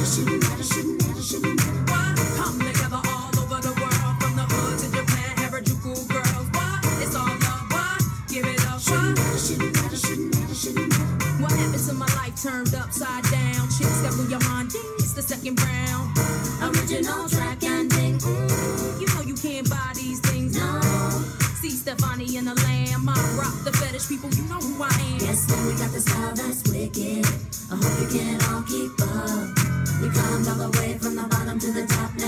What? Come together all over the world, from the hood to Japan, Harajuku girls. What? It's all love. What? Give it up. What happened to my life turned upside down? Chicks that blew your mind, ding, it's the second round. Original track and ding. You know you can't buy these things, no. See Stefani and the Lamb, I rock the fetish people, you know who I am. Yes, man, we got the style that's wicked. I hope you can all keep up. We climbed all the way from the bottom to the top now.